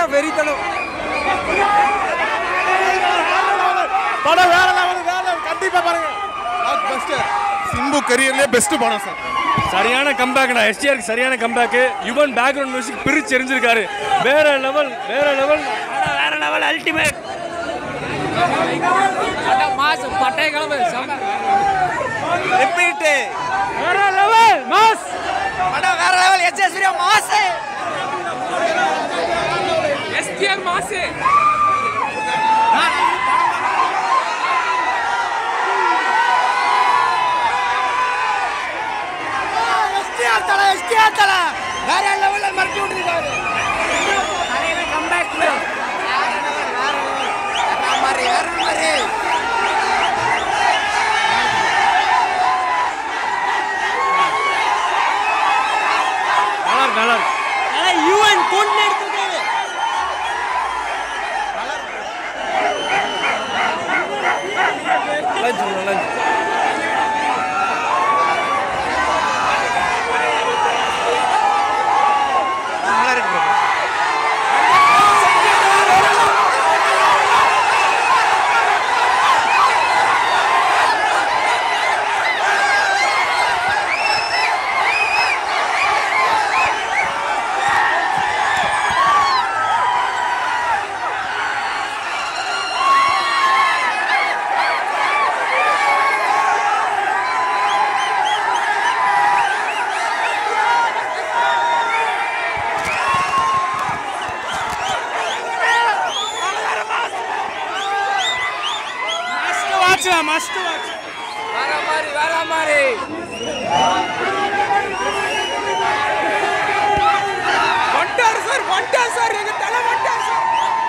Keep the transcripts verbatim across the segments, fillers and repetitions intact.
வெறித்தனம். படம் வேற லெவல் வேற லெவல் கண்டிப்பா பாருங்க. Blockbuster. சிம்பு கரியர்லயே பெஸ்ட் படம் சார். சரியான கம்பேக்டா. எஸ்டிஆருக்கு சரியான கம்பேக். யுவன் பேக்ரவுண்ட் மியூசிக் பிரிச்சு எரிஞ்சிருக்காரு. வேற லெவல் வேற லெவல் வேற லெவல் அல்டிமேட். மாஸ் பட்டை கிளம்பு. ரிப்பீட். வேற லெவல் மாஸ். படம் வேற level. S J Suryah mass. STR mass. STR தல எஸ்டிஆர் தல வேற லெவல்ல மறக்க விட்டுருக்காரு. நிறைய கம்பேக் ப்ரோ. வேற லெவல் வேற லெவல். வேற மாதிரி வேற மாதிரி. நல்லா இருக்கு நல்லா இருக்கு. நல்லா யுவன் கொண்டு எடுத்துட்டாரு. நல்லா இருக்கு நல்லா இருக்கு. Must watch. வேற மாதிரி வேற மாதிரி. வண்டார் சார் வண்டார் சார் எங்க தல வண்டார் சார்.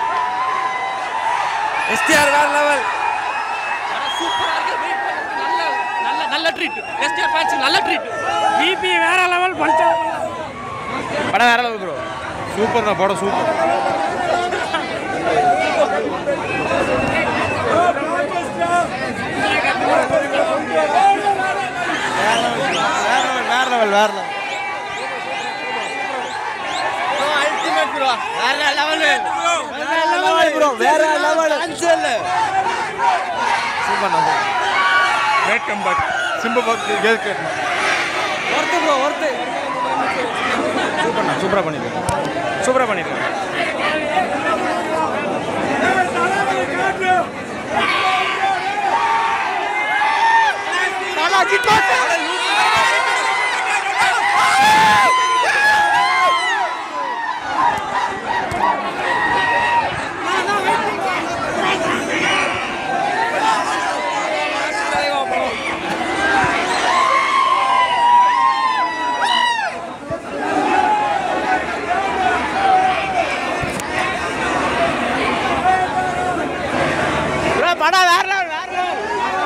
எஸ்டிஆர் வேற லெவல். சூப்பரா இருக்கு. வெயிட் பண்ணுங்க. நல்ல நல்ல நல்ல ட்ரீட். எஸ்டிஆர் ஃபேன்ஸ் நல்ல ட்ரீட். பிபி வேற லெவல் பஞ்சா. படம் வேற லெவல் ப்ரோ. சூப்பர் தான் படம் சூப்பர். வேற லெவல் வேற லெவல். Ultimate bro. வேற லெவல். வேற லெவல் ப்ரோ. வேற லெவல். ஆன்சர். சூப்பர் தான். Great comeback. சிம்பு பாக் கேட் கேட். Worth bro worth. சூப்பர் தான். சூப்பரா பண்ணிருக்காங்க. சூப்பரா பண்ணிருக்காங்க. பாலாஜி கோட்டை. படம் வேற லெவல் வேற லெவல்.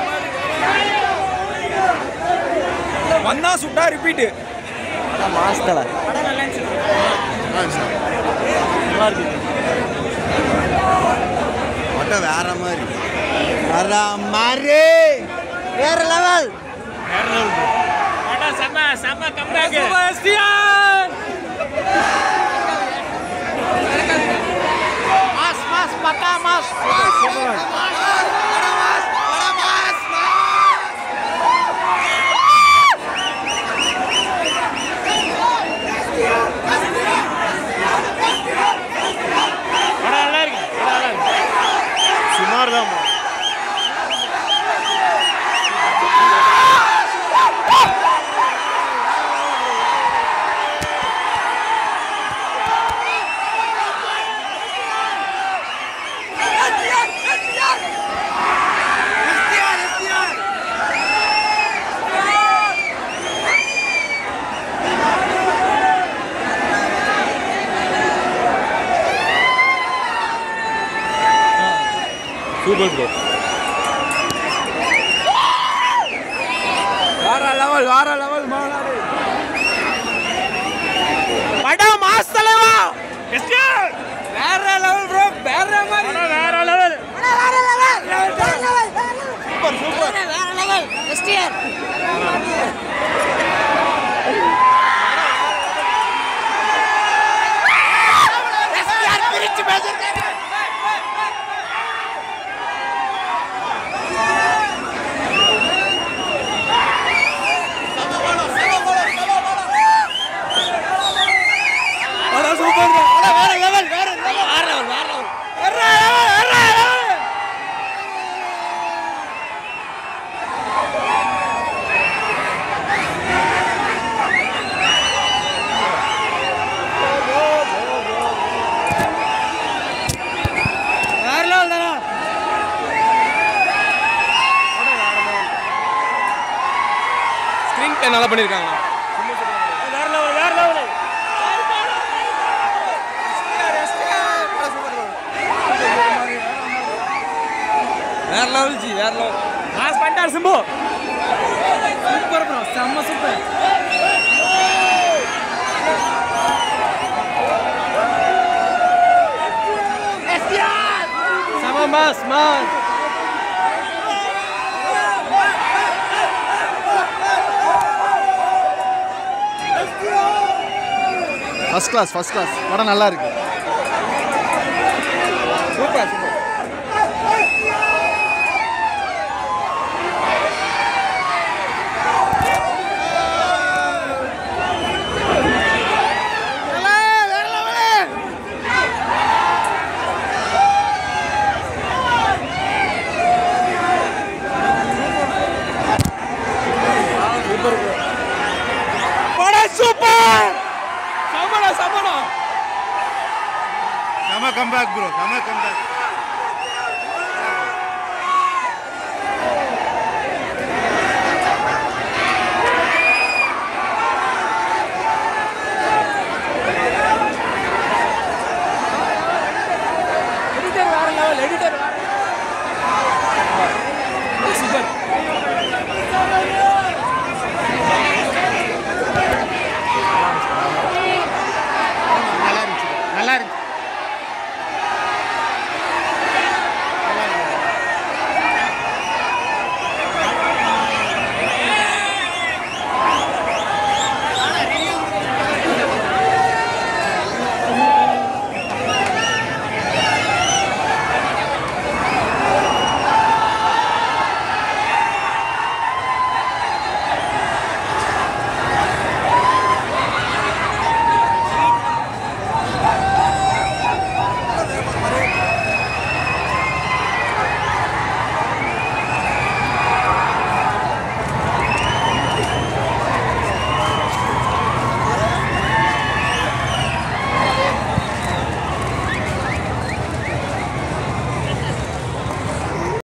வந்தா சுட்டா ரிப்பீட். மாஸ் தல. படம் நல்லா இருந்துச்சு. நல்லா இருக்கு. படம் வேற மாதிரி. வேற மாதிரி. வேற லெவல். வேற லெவல் ப்ரோ. படம் செம செம கம்பேக். செபாஸ்டியன் மாஸ் மாஸ் பக்கா மாஸ். சுமார் தான். Super bro. வேற லெவல் வேற லெவல் மாநாடு. படம் மாஸ் தலைவா. எஸ்டிஆர் வேற லெவல் ப்ரோ. வேற மாதிரி. வேற லெவல். வேற லெவல். வேற லெவல். Super super. வேற லெவல். எஸ்டிஆர் எஸ்டிஆர் பிரிச்சு நல்லா பண்ணியிருக்காங்க. வேற லெவல் வேற லெவல் வேற லெவல் ஜி வேற லெவல். மாஸ் பண்ணிட்டார் சிம்பு. சூப்பர் ப்ரோ, செம்ம சூப்பர். செம mass mass. First class first class படம் நல்லா இருக்கு. Super super. சூப்பர் சமணா சமணா செம கம்பேக் ப்ரோ, செம கம்பேக்.